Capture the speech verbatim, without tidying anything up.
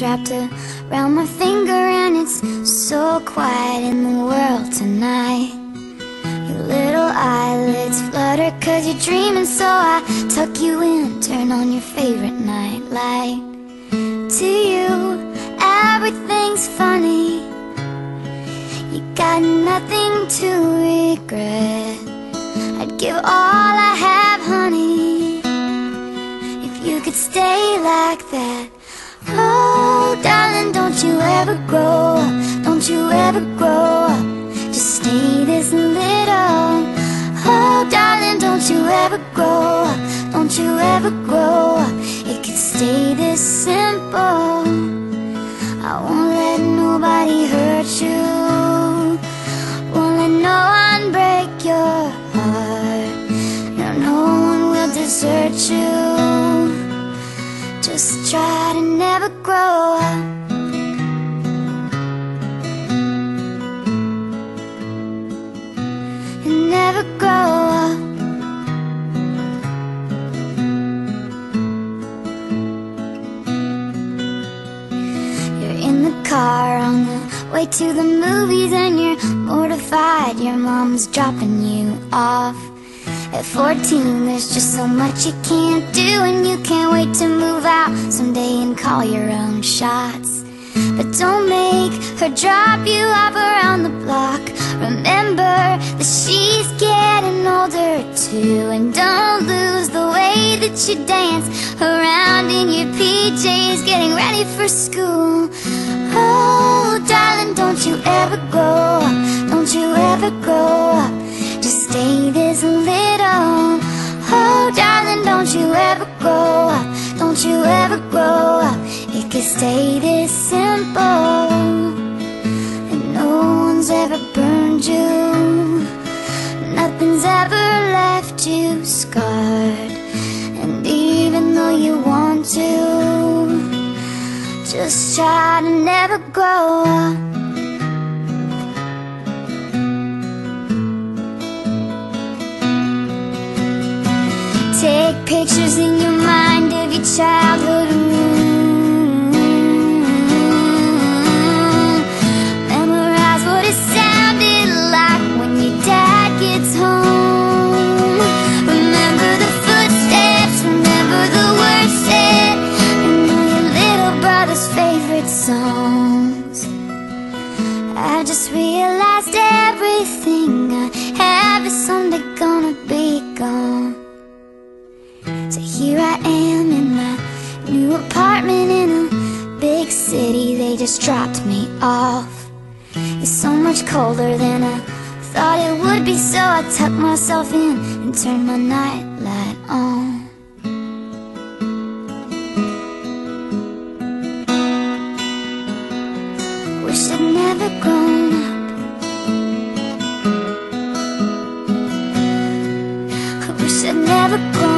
hands wrapped around my finger, and it's so quiet in the world tonight. Your little eyelids flutter cause you're dreaming, so I tuck you in, turn on your favorite night light. To you, everything's funny. You got nothing to regret. I'd give all I have, honey, if you could stay like that. Oh, darling, don't you ever grow up, don't you ever grow up, just stay this little. Oh, darling, don't you ever grow up, don't you ever grow up, it could stay this simple. I won't let nobody hurt you, won't let no one break your heart. No, no one will desert you. Just try to never grow up. And never grow up. You're in the car on the way to the movies, and you're mortified your mom's dropping you off. At fourteen, there's just so much you can't do, and you can't wait to move out someday and call your own shots. But don't make her drop you off around the block. Remember that she's getting older too, and don't lose the way that you dance around in your P Js getting ready for school. Oh, darling, don't you ever grow up, don't you ever grow up, just stay this little. Oh, darling, don't you ever grow up, don't you ever grow up, it could stay this simple. And no one's ever burned you, nothing's ever left you scarred. And even though you want to, just try to never grow up. Take pictures in your mind of your childhood room. Memorize what it sounded like when your dad gets home. Remember the footsteps, remember the words said, and all your little brother's favorite songs. I just realized everything I have is someday gonna be gone. So here I am in my new apartment in a big city. They just dropped me off. It's so much colder than I thought it would be, so I tucked myself in and turned my night light on. Wish I'd never grown up, I wish I'd never grown up.